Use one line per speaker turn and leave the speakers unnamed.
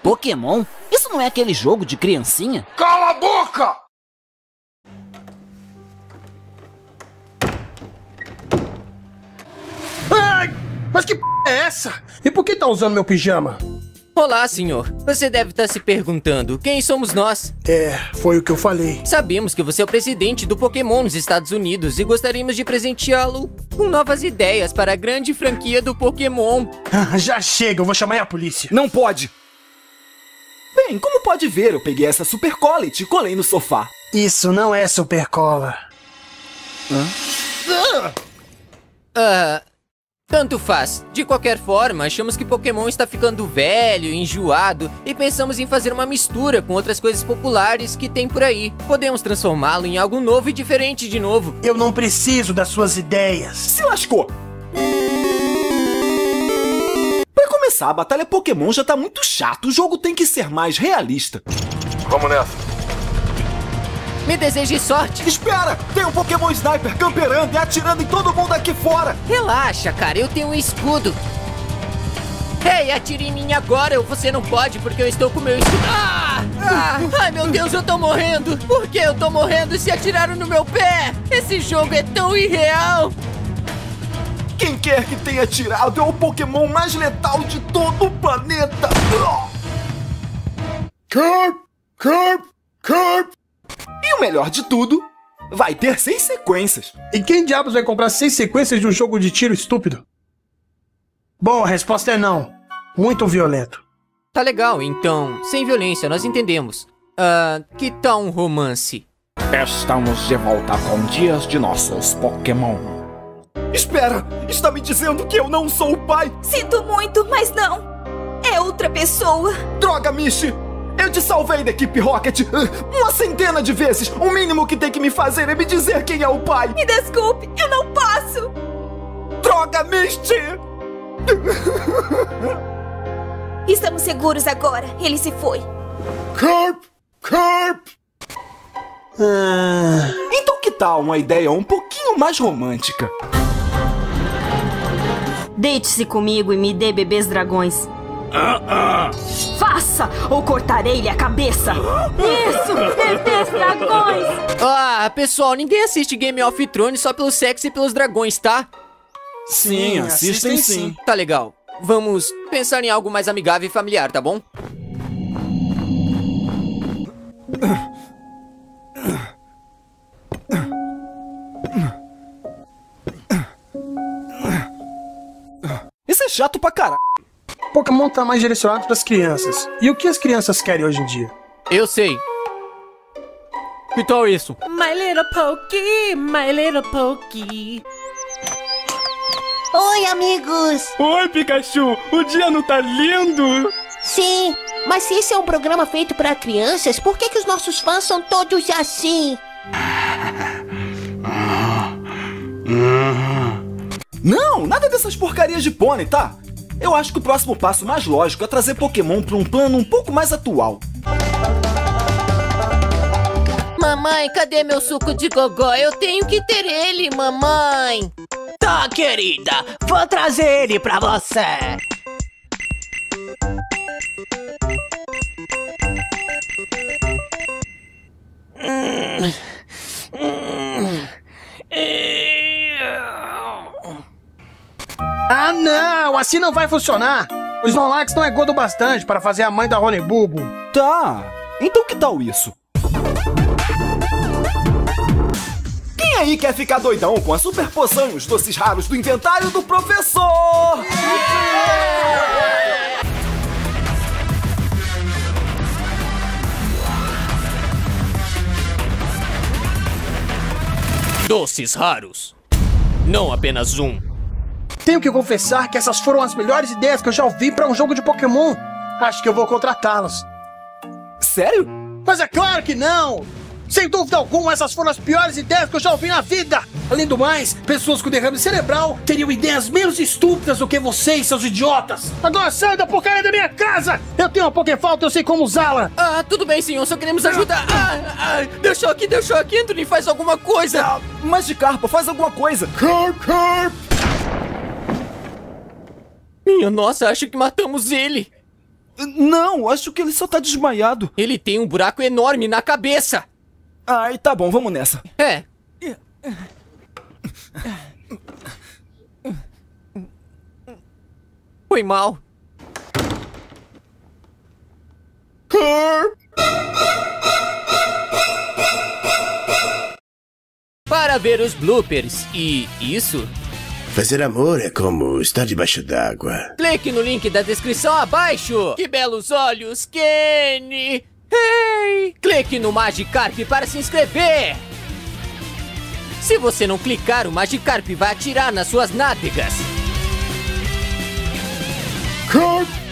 Pokémon? Isso não é aquele jogo de criancinha?
Cala a boca!
Ai, mas que p é essa? E por que tá usando meu pijama?
Olá, senhor. Você deve estar se perguntando, quem somos nós?
Foi o que eu falei.
Sabemos que você é o presidente do Pokémon nos Estados Unidos e gostaríamos de presenteá-lo com novas ideias para a grande franquia do Pokémon.
Já chega, eu vou chamar a polícia.
Não pode! Bem, como pode ver, eu peguei essa super cola e te colei no sofá.
Isso não é super cola.
Tanto faz. De qualquer forma, achamos que Pokémon está ficando velho, enjoado e pensamos em fazer uma mistura com outras coisas populares que tem por aí. Podemos transformá-lo em algo novo e diferente de novo.
Eu não preciso das suas ideias.
Se lascou! Pra começar, a batalha Pokémon já tá muito chato. O jogo tem que ser mais realista.
Vamos nessa.
Me deseje sorte.
Espera! Tem um Pokémon Sniper camperando e atirando em todo mundo aqui fora!
Relaxa, cara, eu tenho um escudo. Ei, atire em mim agora, ou você não pode porque eu estou com meu escudo. Ai, meu Deus, eu tô morrendo. Por que eu tô morrendo se atiraram no meu pé? Esse jogo é tão irreal.
Quem quer que tenha atirado é o Pokémon mais letal de todo o planeta! Curp! E o melhor de tudo, vai ter 6 sequências.
E quem diabos vai comprar 6 sequências de um jogo de tiro estúpido? Bom, a resposta é não. Muito violento.
Tá legal, então, sem violência, nós entendemos. Que tal um romance?
Estamos de volta com Dias de Nossos Pokémon. Espera! Está me dizendo que eu não sou o pai?
Sinto muito, mas não. É outra pessoa.
Droga, Misty! Eu te salvei da equipe Rocket uma centena de vezes. O mínimo que tem que me fazer é me dizer quem é o pai.
Me desculpe, eu não posso.
Droga, Misty!
Estamos seguros agora. Ele se foi.
Curp! Então que tal uma ideia um pouquinho mais romântica?
Deite-se comigo e me dê bebês dragões. Faça ou cortarei-lhe a cabeça. Isso, bebês dragões.
Pessoal, ninguém assiste Game of Thrones só pelo sexo e pelos dragões, tá?
Sim, assistem sim.
Tá legal. Vamos pensar em algo mais amigável e familiar, tá bom?
Isso é chato pra caralho.
Pokémon tá mais direcionado pras crianças. E o que as crianças querem hoje em dia?
Eu sei. Que tal isso?
My little Pokey, my little Pokey.
Oi, amigos!
Oi, Pikachu! O dia não tá lindo?
Sim, mas se esse é um programa feito para crianças, por que os nossos fãs são todos assim?
Não, nada dessas porcarias de pônei, tá? Eu acho que o próximo passo mais lógico é trazer Pokémon pra um plano um pouco mais atual.
Mamãe, cadê meu suco de gogó? Eu tenho que ter ele, mamãe.
Tá, querida, vou trazer ele pra você.
Ah, não! Assim não vai funcionar! O Snorlax não é gordo bastante para fazer a mãe da Honeybubu.
Tá, então que tal isso? Quem aí quer ficar doidão com a super poção e os doces raros do inventário do professor?
Doces raros. Não apenas um.
Tenho que confessar que essas foram as melhores ideias que eu já ouvi para um jogo de Pokémon. Acho que eu vou contratá-los.
Sério?
Mas é claro que não! Sem dúvida alguma, essas foram as piores ideias que eu já ouvi na vida! Além do mais, pessoas com derrame cerebral teriam ideias menos estúpidas do que vocês, seus idiotas! Agora sai da porcaria da minha casa! Eu tenho uma Pokéfalta, eu sei como usá-la!
Tudo bem, senhor, só queremos ajudar! Deu choque, Anthony, faz alguma coisa!
Magikarpa, faz alguma coisa!
Minha nossa, acho que matamos ele!
Não, acho que ele só tá desmaiado.
Ele tem um buraco enorme na cabeça.
Ai, tá bom, vamos nessa.
É. Foi mal. Para ver os bloopers e isso,
fazer amor é como estar debaixo d'água.
clique no link da descrição abaixo. Que belos olhos, Kenny! Hey! Clique no Magikarp para se inscrever. Se você não clicar, o Magikarp vai atirar nas suas nádegas.
Cut!